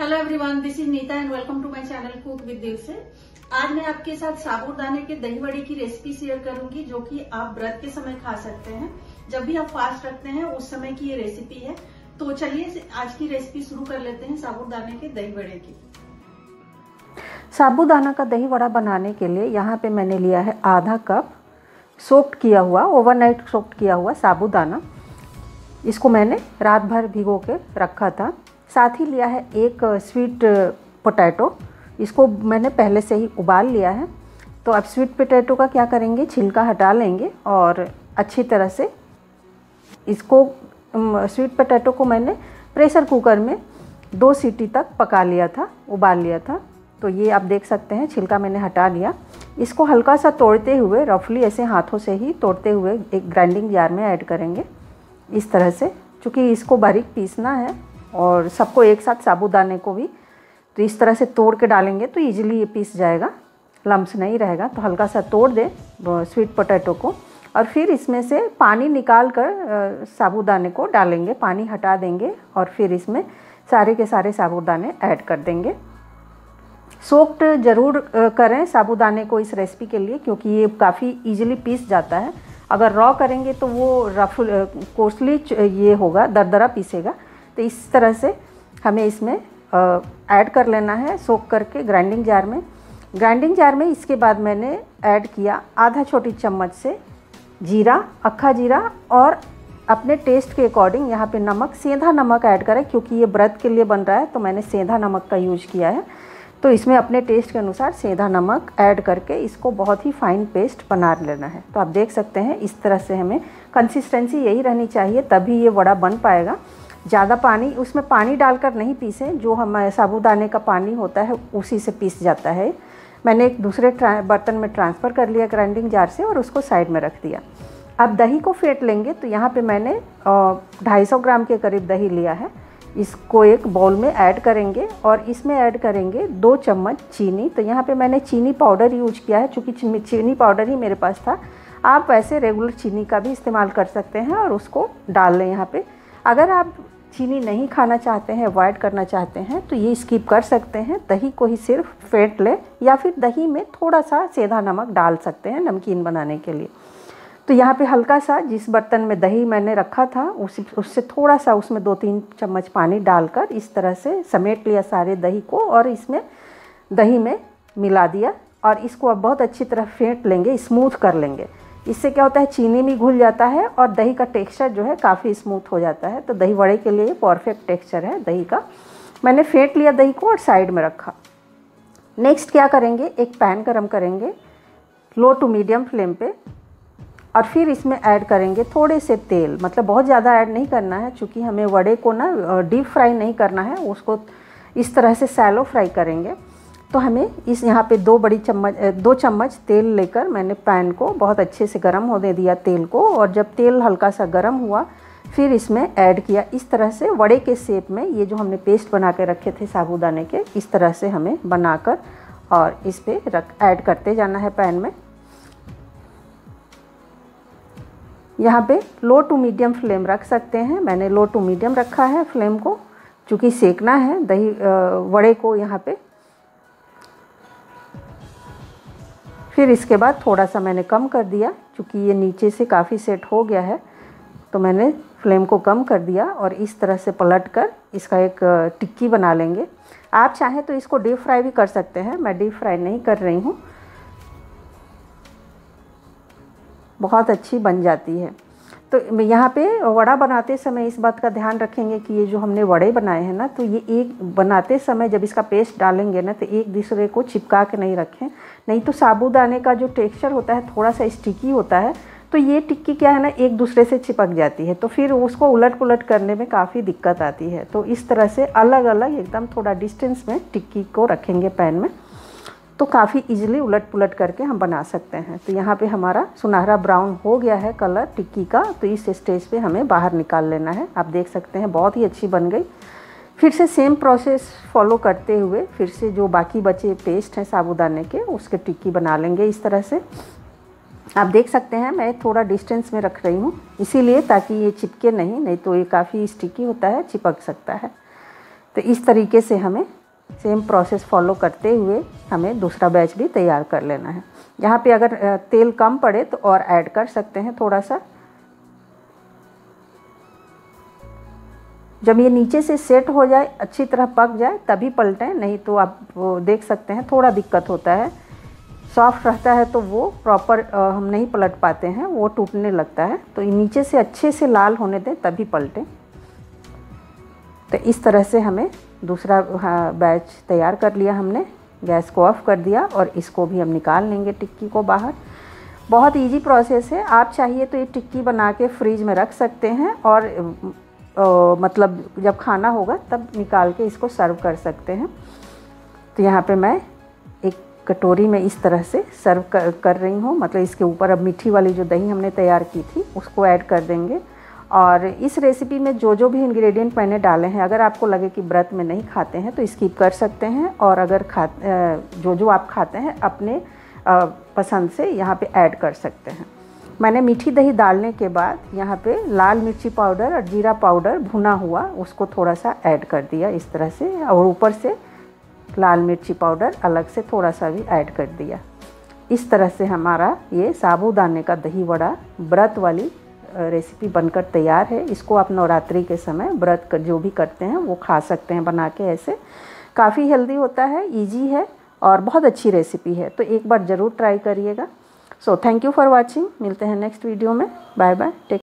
Hello everyone, this is Neeta and welcome to my channel cook with दिल से। आज मैं आपके साथ साबूदाने के दही वड़े की रेसिपी शेयर करूंगी, जो कि आप व्रत के समय खा सकते हैं। जब भी आप फास्ट रखते हैं उस समय की ये रेसिपी है। तो चलिए आज की रेसिपी शुरू कर लेते हैं साबूदाने के दही वड़े की। साबूदाना का दही वड़ा बनाने के लिए यहाँ पे मैंने लिया है आधा कप सोक्ड किया हुआ, ओवरनाइट सोक्ड किया हुआ साबूदाना। इसको मैंने रात भर भिगो के रखा था। साथ ही लिया है एक स्वीट पोटैटो, इसको मैंने पहले से ही उबाल लिया है। तो अब स्वीट पोटैटो का क्या करेंगे, छिलका हटा लेंगे और अच्छी तरह से इसको स्वीट पोटैटो को मैंने प्रेशर कुकर में 2 सीटी तक पका लिया था, उबाल लिया था। तो ये आप देख सकते हैं छिलका मैंने हटा लिया। इसको हल्का सा तोड़ते हुए, रफली ऐसे हाथों से ही तोड़ते हुए एक ग्राइंडिंग जार में ऐड करेंगे इस तरह से। चूँकि इसको बारीक पीसना है और सबको एक साथ साबूदाने को भी, तो इस तरह से तोड़ के डालेंगे तो इजीली ये पीस जाएगा, लम्स नहीं रहेगा। तो हल्का सा तोड़ दें स्वीट पोटैटो को और फिर इसमें से पानी निकाल कर साबूदाने को डालेंगे, पानी हटा देंगे और फिर इसमें सारे के सारे साबूदाने ऐड कर देंगे। सोक्ड ज़रूर करें साबूदाने को इस रेसिपी के लिए, क्योंकि ये काफ़ी इजीली पीस जाता है। अगर रॉ करेंगे तो वो रफ कोर्सली ये होगा, दरदरा पीसेगा। तो इस तरह से हमें इसमें ऐड कर लेना है सोक करके ग्राइंडिंग जार में। ग्राइंडिंग जार में इसके बाद मैंने ऐड किया आधा छोटी चम्मच से जीरा, अक्खा जीरा, और अपने टेस्ट के अकॉर्डिंग यहाँ पे नमक, सेंधा नमक ऐड करें, क्योंकि ये व्रत के लिए बन रहा है तो मैंने सेंधा नमक का यूज किया है। तो इसमें अपने टेस्ट के अनुसार सेंधा नमक ऐड करके इसको बहुत ही फाइन पेस्ट बना लेना है। तो आप देख सकते हैं इस तरह से हमें कंसिस्टेंसी यही रहनी चाहिए, तभी ये वड़ा बन पाएगा। ज़्यादा पानी, उसमें पानी डालकर नहीं पीसें, जो हमारे साबूदाने का पानी होता है उसी से पीस जाता है। मैंने एक दूसरे बर्तन में ट्रांसफ़र कर लिया ग्राइंडिंग जार से और उसको साइड में रख दिया। अब दही को फेंट लेंगे। तो यहाँ पे मैंने 250 ग्राम के करीब दही लिया है। इसको एक बाउल में ऐड करेंगे और इसमें ऐड करेंगे 2 चम्मच चीनी। तो यहाँ पे मैंने चीनी पाउडर यूज किया है, चूँकि चीनी पाउडर ही मेरे पास था। आप वैसे रेगुलर चीनी का भी इस्तेमाल कर सकते हैं और उसको डाल लें यहाँ पे। अगर आप चीनी नहीं खाना चाहते हैं, अवॉइड करना चाहते हैं, तो ये स्किप कर सकते हैं। दही को ही सिर्फ फेंट लें या फिर दही में थोड़ा सा सेंधा नमक डाल सकते हैं नमकीन बनाने के लिए। तो यहाँ पे हल्का सा, जिस बर्तन में दही मैंने रखा था उससे थोड़ा सा उसमें 2-3 चम्मच पानी डालकर इस तरह से समेट लिया सारे दही को और इसमें दही में मिला दिया। और इसको अब बहुत अच्छी तरह फेंट लेंगे, स्मूथ कर लेंगे। इससे क्या होता है, चीनी भी घुल जाता है और दही का टेक्सचर जो है काफ़ी स्मूथ हो जाता है। तो दही वड़े के लिए परफेक्ट टेक्सचर है दही का। मैंने फेंट लिया दही को और साइड में रखा। नेक्स्ट क्या करेंगे, एक पैन गरम करेंगे लो टू मीडियम फ्लेम पे और फिर इसमें ऐड करेंगे थोड़े से तेल। मतलब बहुत ज़्यादा ऐड नहीं करना है, क्योंकि हमें वड़े को ना डीप फ्राई नहीं करना है, उसको इस तरह से सैलो फ्राई करेंगे। तो हमें इस यहाँ पे 2 चम्मच तेल लेकर मैंने पैन को बहुत अच्छे से गर्म होने दिया तेल को। और जब तेल हल्का सा गर्म हुआ फिर इसमें ऐड किया इस तरह से वड़े के शेप में। ये जो हमने पेस्ट बना के रखे थे साबूदाने के, इस तरह से हमें बनाकर और इस पर ऐड करते जाना है पैन में। यहाँ पे लो टू मीडियम फ्लेम रख सकते हैं, मैंने लो टू मीडियम रखा है फ्लेम को, चूँकि सेकना है दही वड़े को यहाँ पे। फिर इसके बाद थोड़ा सा मैंने कम कर दिया, क्योंकि ये नीचे से काफ़ी सेट हो गया है, तो मैंने फ्लेम को कम कर दिया और इस तरह से पलट कर इसका एक टिक्की बना लेंगे। आप चाहें तो इसको डीप फ्राई भी कर सकते हैं, मैं डीप फ्राई नहीं कर रही हूँ, बहुत अच्छी बन जाती है। तो यहाँ पे वड़ा बनाते समय इस बात का ध्यान रखेंगे कि ये जो हमने वड़े बनाए हैं ना, तो ये एक बनाते समय जब इसका पेस्ट डालेंगे ना, तो एक दूसरे को चिपका के नहीं रखें, नहीं तो साबूदाने का जो टेक्सचर होता है थोड़ा सा स्टिकी होता है। तो ये टिक्की क्या है ना, एक दूसरे से चिपक जाती है, तो फिर उसको उलट पुलट करने में काफ़ी दिक्कत आती है। तो इस तरह से अलग अलग एकदम थोड़ा डिस्टेंस में टिक्की को रखेंगे पैन में, तो काफ़ी इजीली उलट पुलट करके हम बना सकते हैं। तो यहाँ पे हमारा सुनहरा ब्राउन हो गया है कलर टिक्की का। तो इस स्टेज पे हमें बाहर निकाल लेना है। आप देख सकते हैं बहुत ही अच्छी बन गई। फिर से सेम प्रोसेस फॉलो करते हुए फिर से जो बाकी बचे पेस्ट हैं साबूदाने के, उसके टिक्की बना लेंगे इस तरह से। आप देख सकते हैं मैं थोड़ा डिस्टेंस में रख रही हूँ, इसीलिए ताकि ये चिपके नहीं तो ये काफ़ी स्टिकी होता है, चिपक सकता है। तो इस तरीके से हमें सेम प्रोसेस फॉलो करते हुए हमें दूसरा बैच भी तैयार कर लेना है। यहाँ पे अगर तेल कम पड़े तो और ऐड कर सकते हैं थोड़ा सा। जब ये नीचे से सेट हो जाए, अच्छी तरह पक जाए, तभी पलटें, नहीं तो आप वो देख सकते हैं थोड़ा दिक्कत होता है। सॉफ्ट रहता है तो वो प्रॉपर हम नहीं पलट पाते हैं, वो टूटने लगता है। तो ये नीचे से अच्छे से लाल होने दें तभी पलटें। तो इस तरह से हमें दूसरा बैच तैयार कर लिया हमने। गैस को ऑफ कर दिया और इसको भी हम निकाल लेंगे टिक्की को बाहर। बहुत इजी प्रोसेस है। आप चाहिए तो ये टिक्की बना के फ्रीज में रख सकते हैं और मतलब जब खाना होगा तब निकाल के इसको सर्व कर सकते हैं। तो यहाँ पे मैं एक कटोरी में इस तरह से सर्व कर रही हूँ। मतलब इसके ऊपर अब मीठी वाली जो दही हमने तैयार की थी उसको ऐड कर देंगे। और इस रेसिपी में जो भी इंग्रेडिएंट मैंने डाले हैं, अगर आपको लगे कि व्रत में नहीं खाते हैं तो स्किप कर सकते हैं, और अगर जो आप खाते हैं अपने पसंद से यहाँ पे ऐड कर सकते हैं। मैंने मीठी दही डालने के बाद यहाँ पे लाल मिर्ची पाउडर और जीरा पाउडर भुना हुआ उसको थोड़ा सा ऐड कर दिया इस तरह से, और ऊपर से लाल मिर्ची पाउडर अलग से थोड़ा सा भी ऐड कर दिया। इस तरह से हमारा ये साबूदाने का दही वड़ा व्रत वाली रेसिपी बनकर तैयार है। इसको आप नवरात्रि के समय व्रत जो भी करते हैं वो खा सकते हैं बना के। ऐसे काफ़ी हेल्दी होता है, इजी है और बहुत अच्छी रेसिपी है, तो एक बार ज़रूर ट्राई करिएगा। So thank you for watching. मिलते हैं नेक्स्ट वीडियो में। Bye bye, take